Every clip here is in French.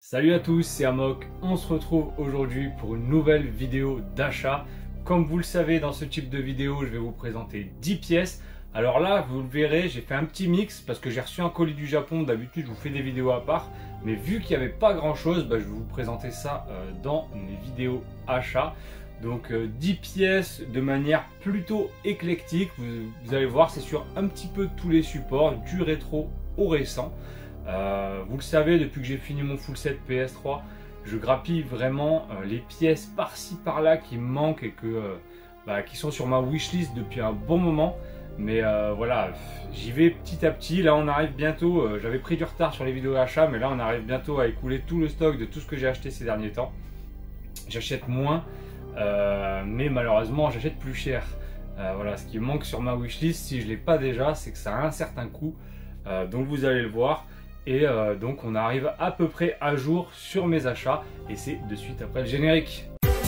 Salut à tous, c'est Amok. On se retrouve aujourd'hui pour une nouvelle vidéo d'achat. Comme vous le savez, dans ce type de vidéo, je vais vous présenter 10 pièces. Alors là, vous le verrez, j'ai fait un petit mix parce que j'ai reçu un colis du Japon. D'habitude, je vous fais des vidéos à part. Mais vu qu'il n'y avait pas grand chose, je vais vous présenter ça dans mes vidéos achats. Donc 10 pièces de manière plutôt éclectique. Vous allez voir, c'est sur un petit peu tous les supports, du rétro au récent. Vous le savez, depuis que j'ai fini mon full set PS3, je grappille vraiment les pièces par-ci par-là qui me manquent et qui sont sur ma wishlist depuis un bon moment. Mais voilà, j'y vais petit à petit. Là, on arrive bientôt. J'avais pris du retard sur les vidéos d'achat, mais là, on arrive bientôt à écouler tout le stock de tout ce que j'ai acheté ces derniers temps. J'achète moins, mais malheureusement, j'achète plus cher. Voilà, ce qui me manque sur ma wishlist, si je ne l'ai pas déjà, c'est que ça a un certain coût. Donc, vous allez le voir. Et donc on arrive à peu près à jour sur mes achats et c'est de suite après le générique.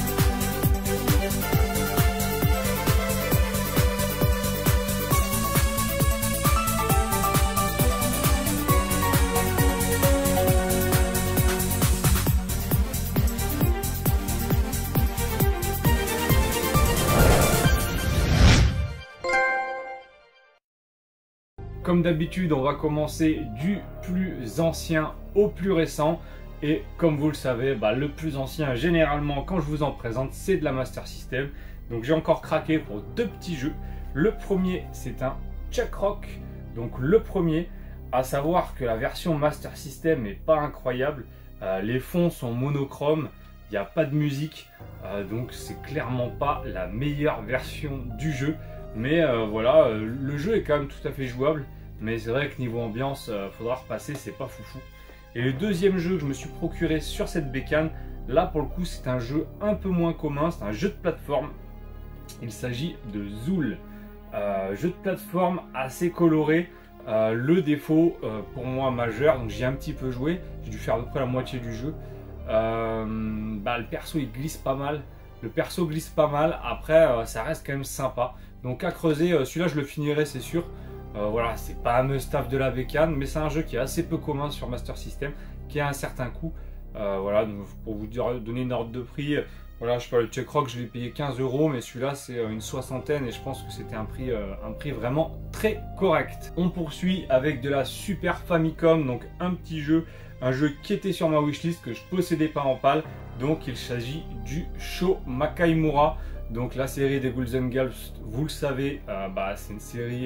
Comme d'habitude, on va commencer du plus ancien au plus récent. Et comme vous le savez, le plus ancien, généralement, quand je vous en présente, c'est de la Master System. Donc j'ai encore craqué pour deux petits jeux. Le premier, c'est un Chuck Rock. Donc le premier, à savoir que la version Master System n'est pas incroyable. Les fonds sont monochromes, il n'y a pas de musique. Donc c'est clairement pas la meilleure version du jeu. Mais voilà, le jeu est quand même tout à fait jouable. Mais c'est vrai que niveau ambiance, faudra repasser, c'est pas foufou. Et le deuxième jeu que je me suis procuré sur cette bécane, là pour le coup c'est un jeu un peu moins commun, c'est un jeu de plateforme. Il s'agit de Zool. Jeu de plateforme assez coloré. Le défaut pour moi majeur, donc j'y ai un petit peu joué, j'ai dû faire à peu près la moitié du jeu. Le perso il glisse pas mal. Le perso glisse pas mal, après ça reste quand même sympa. Donc à creuser, celui-là je le finirai c'est sûr. Voilà, c'est pas un must-have de la bécane, mais c'est un jeu qui est assez peu commun sur Master System, qui a un certain coût. Voilà, donc pour vous donner une ordre de prix, voilà, je sais pas, le Chuck Rock je l'ai payé 15 €, mais celui-là c'est une soixantaine et je pense que c'était un prix vraiment très correct. On poursuit avec de la Super Famicom, donc un petit jeu, un jeu qui était sur ma wishlist que je possédais pas en pâle. Donc il s'agit du Sho Makaimura. Donc la série des Ghouls and Ghosts, vous le savez, c'est une série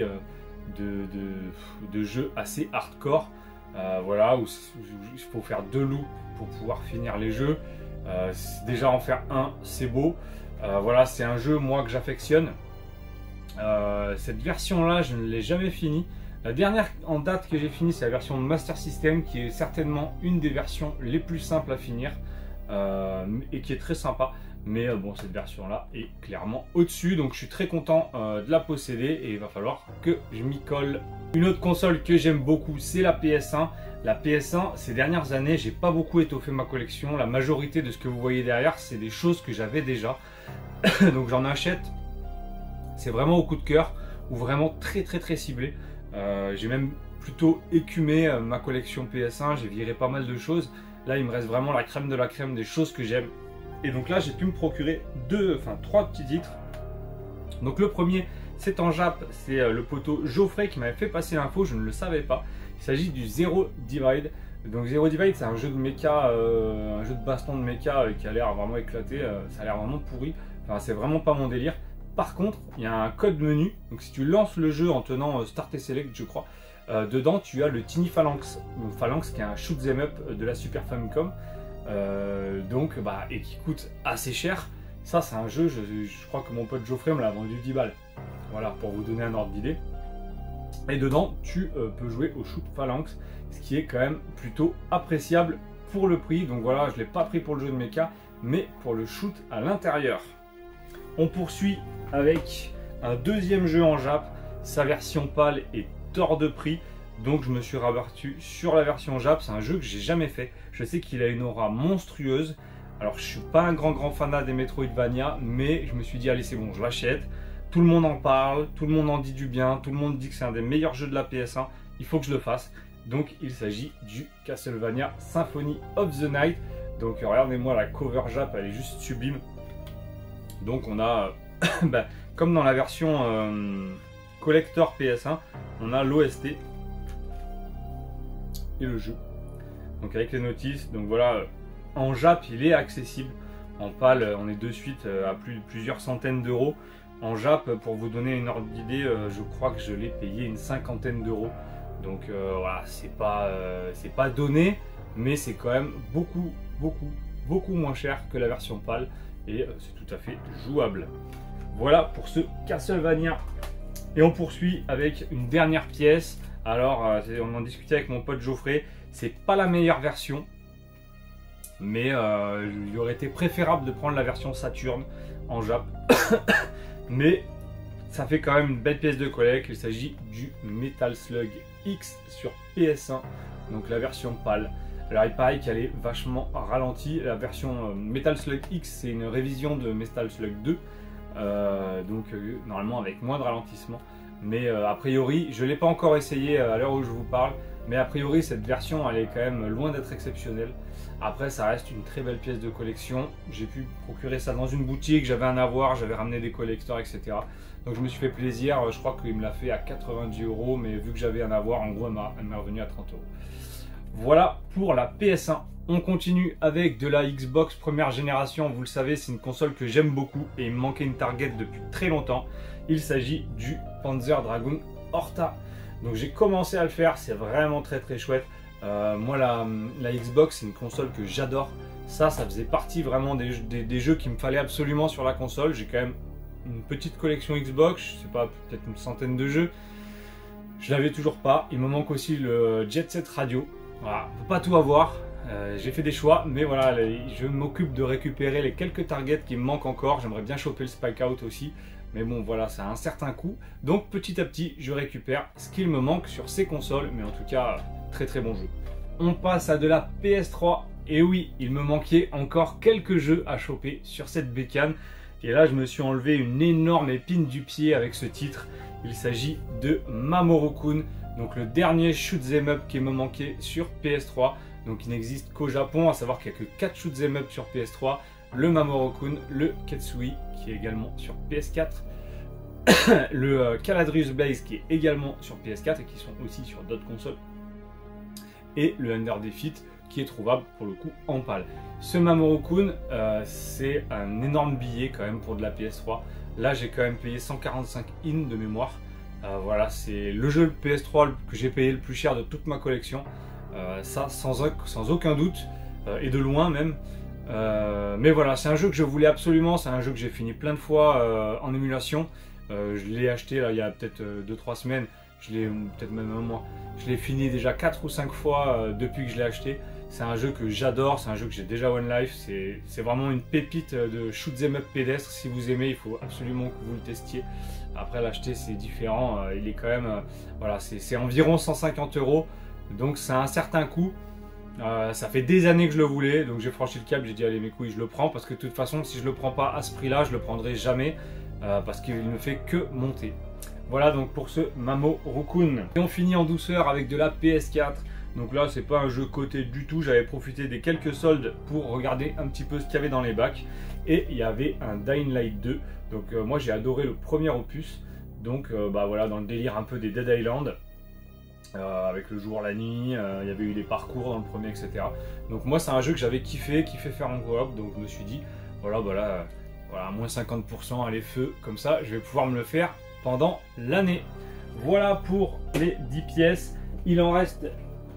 de jeux assez hardcore. Voilà, où il faut faire 2 loups pour pouvoir finir les jeux. Déjà en faire un, c'est beau. Voilà, c'est un jeu moi que j'affectionne. Cette version là, je ne l'ai jamais fini. La dernière en date que j'ai fini, c'est la version de Master System, qui est certainement une des versions les plus simples à finir et qui est très sympa. Mais bon, cette version-là est clairement au-dessus, donc je suis très content de la posséder et il va falloir que je m'y colle. Une autre console que j'aime beaucoup, c'est la PS1. La PS1, ces dernières années, j'ai pas beaucoup étoffé ma collection. La majorité de ce que vous voyez derrière, c'est des choses que j'avais déjà. Donc j'en achète, c'est vraiment au coup de cœur ou vraiment très ciblé. J'ai même plutôt écumé ma collection PS1, j'ai viré pas mal de choses. Là, il me reste vraiment la crème de la crème des choses que j'aime. Et donc là, j'ai pu me procurer trois petits titres. Donc le premier, c'est en Jap, c'est le poteau Geoffrey qui m'avait fait passer l'info, je ne le savais pas. Il s'agit du Zero Divide. Donc Zero Divide, c'est un jeu de mecha, un jeu de baston de mecha qui a l'air vraiment éclaté. Ça a l'air vraiment pourri. Enfin, c'est vraiment pas mon délire. Par contre, il y a un code menu. Donc si tu lances le jeu en tenant Start et Select, je crois, dedans tu as le Tiny Phalanx. Donc Phalanx qui est un shoot 'em up de la Super Famicom. Et qui coûte assez cher. Ça c'est un jeu, je crois que mon pote Geoffrey me l'a vendu 10 balles. Voilà, pour vous donner un ordre d'idée. Et dedans tu peux jouer au shoot Phalanx, ce qui est quand même plutôt appréciable pour le prix. Donc voilà, je ne l'ai pas pris pour le jeu de mecha, mais pour le shoot à l'intérieur. On poursuit avec un deuxième jeu en Jap. Sa version pâle est hors de prix. Donc je me suis rabattu sur la version Jap. C'est un jeu que j'ai jamais fait. Je sais qu'il a une aura monstrueuse. Alors je suis pas un grand fanat des Metroidvania, mais je me suis dit allez c'est bon, je l'achète. Tout le monde en parle, tout le monde en dit du bien, tout le monde dit que c'est un des meilleurs jeux de la PS1. Il faut que je le fasse. Donc il s'agit du Castlevania Symphony of the Night. Donc regardez-moi la cover Jap, elle est juste sublime. Donc on a, bah, comme dans la version collector PS1, on a l'OST et le jeu. Donc avec les notices, donc voilà, en Jap il est accessible. En PAL on est de suite à plusieurs centaines d'euros. En Jap, pour vous donner une ordre d'idée, je crois que je l'ai payé une cinquantaine d'euros. Donc voilà, c'est pas donné, mais c'est quand même beaucoup moins cher que la version PAL et c'est tout à fait jouable. Voilà pour ce Castlevania. Et on poursuit avec une dernière pièce. Alors, on en discutait avec mon pote Geoffrey, c'est pas la meilleure version, mais il aurait été préférable de prendre la version Saturn en Jap. Mais ça fait quand même une belle pièce de collecte. Il s'agit du Metal Slug X sur PS1, donc la version PAL. Alors il paraît qu'elle est vachement ralentie. La version Metal Slug X, c'est une révision de Metal Slug 2, donc normalement avec moins de ralentissement. Mais a priori, je ne l'ai pas encore essayé à l'heure où je vous parle, mais a priori cette version elle est quand même loin d'être exceptionnelle. Après ça reste une très belle pièce de collection. J'ai pu procurer ça dans une boutique, j'avais un avoir, j'avais ramené des collecteurs, etc. Donc je me suis fait plaisir, je crois qu'il me l'a fait à 90 euros, mais vu que j'avais un avoir, en gros elle m'a revenu à 30 euros. Voilà pour la PS1. On continue avec de la Xbox première génération. Vous le savez, c'est une console que j'aime beaucoup et il me manquait une target depuis très longtemps. Il s'agit du Panzer Dragoon Horta. Donc j'ai commencé à le faire, c'est vraiment très chouette. Moi la Xbox c'est une console que j'adore. Ça faisait partie vraiment des jeux qu'il me fallait absolument sur la console. J'ai quand même une petite collection Xbox, je sais pas, peut-être une centaine de jeux. Je l'avais toujours pas. Il me manque aussi le Jet Set Radio. Voilà, on peut pas tout avoir. J'ai fait des choix, mais voilà, je m'occupe de récupérer les quelques targets qui me manquent encore. J'aimerais bien choper le Spike Out aussi, mais bon voilà, ça a un certain coût. Donc petit à petit, je récupère ce qu'il me manque sur ces consoles, mais en tout cas, très bon jeu. On passe à de la PS3, et oui, il me manquait encore quelques jeux à choper sur cette bécane. Et là, je me suis enlevé une énorme épine du pied avec ce titre. Il s'agit de Mamoru-kun, donc le dernier shoot'em up qui me manquait sur PS3. Donc il n'existe qu'au Japon, à savoir qu'il n'y a que 4 shoot'em up sur PS3. Le Mamoru-kun, le Ketsui qui est également sur PS4, le Caladrius Blaze qui est également sur PS4 et qui sont aussi sur d'autres consoles, et le Under Defeat qui est trouvable pour le coup en PAL. Ce Mamoru-kun, c'est un énorme billet quand même pour de la PS3. Là j'ai quand même payé 145 in de mémoire. Voilà, c'est le jeu PS3 que j'ai payé le plus cher de toute ma collection. Ça sans aucun doute, et de loin même. Mais voilà, c'est un jeu que je voulais absolument, c'est un jeu que j'ai fini plein de fois en émulation. Je l'ai acheté là, il y a peut-être 2-3 semaines, peut-être même un mois. Je l'ai fini déjà 4 ou 5 fois depuis que je l'ai acheté. C'est un jeu que j'adore, c'est un jeu que j'ai déjà One Life, c'est vraiment une pépite de shoot'em up pédestre. Si vous aimez, il faut absolument que vous le testiez. Après l'acheter c'est différent, il est quand même, voilà, c'est environ 150 euros. Donc c'est un certain coût. Ça fait des années que je le voulais, donc j'ai franchi le cap, j'ai dit allez mes couilles je le prends, parce que de toute façon si je le prends pas à ce prix là je le prendrai jamais, parce qu'il ne fait que monter. Voilà donc pour ce Mamoru-kun. Et on finit en douceur avec de la PS4. Donc là c'est pas un jeu coté du tout, j'avais profité des quelques soldes pour regarder un petit peu ce qu'il y avait dans les bacs, et il y avait un Dying Light 2. Donc moi j'ai adoré le premier opus, donc bah voilà, dans le délire un peu des Dead Island. Avec le jour, la nuit, il y avait eu les parcours dans le premier, etc. Donc moi c'est un jeu que j'avais kiffé faire en coop, donc je me suis dit, voilà, voilà, moins 50%, allez feu, comme ça je vais pouvoir me le faire pendant l'année. Voilà pour les 10 pièces, il en reste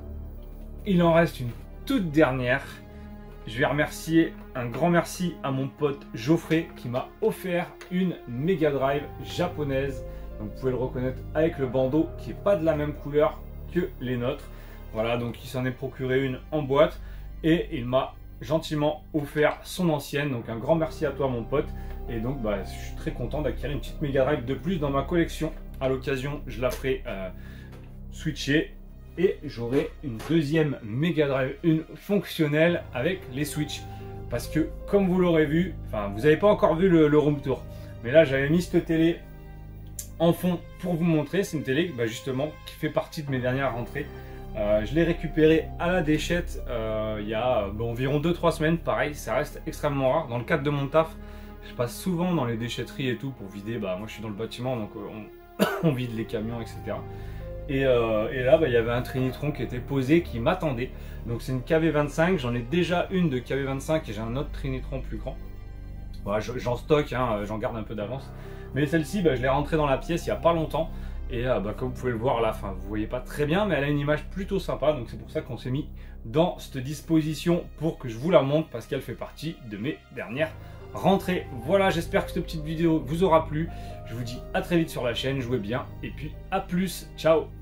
une toute dernière. Je vais remercier, un grand merci à mon pote Geoffrey qui m'a offert une Mega Drive japonaise. Donc vous pouvez le reconnaître avec le bandeau qui n'est pas de la même couleur que les nôtres. Voilà, donc il s'en est procuré une en boîte et il m'a gentiment offert son ancienne. Donc un grand merci à toi mon pote. Et donc bah, je suis très content d'acquérir une petite Mega Drive de plus dans ma collection. À l'occasion, je la ferai switcher et j'aurai une deuxième Mega Drive, une fonctionnelle avec les Switch. Parce que comme vous l'aurez vu, enfin vous n'avez pas encore vu le room tour, mais là j'avais mis cette télé en fond pour vous montrer. C'est une télé bah, justement qui fait partie de mes dernières rentrées. Je l'ai récupéré à la déchette il y a environ 2-3 semaines. Pareil, ça reste extrêmement rare. Dans le cadre de mon taf, je passe souvent dans les déchetteries et tout pour vider. Moi je suis dans le bâtiment, donc on vide les camions, etc. Et là, il y avait un Trinitron qui était posé, qui m'attendait. Donc c'est une KV25, j'en ai déjà une de KV25 et j'ai un autre Trinitron plus grand. Voilà, j'en stocke, hein, j'en garde un peu d'avance. Mais celle-ci, je l'ai rentrée dans la pièce il n'y a pas longtemps. Et comme vous pouvez le voir là, vous voyez pas très bien, mais elle a une image plutôt sympa. Donc c'est pour ça qu'on s'est mis dans cette disposition pour que je vous la montre, parce qu'elle fait partie de mes dernières rentrées. Voilà, j'espère que cette petite vidéo vous aura plu. Je vous dis à très vite sur la chaîne, jouez bien et puis à plus, ciao.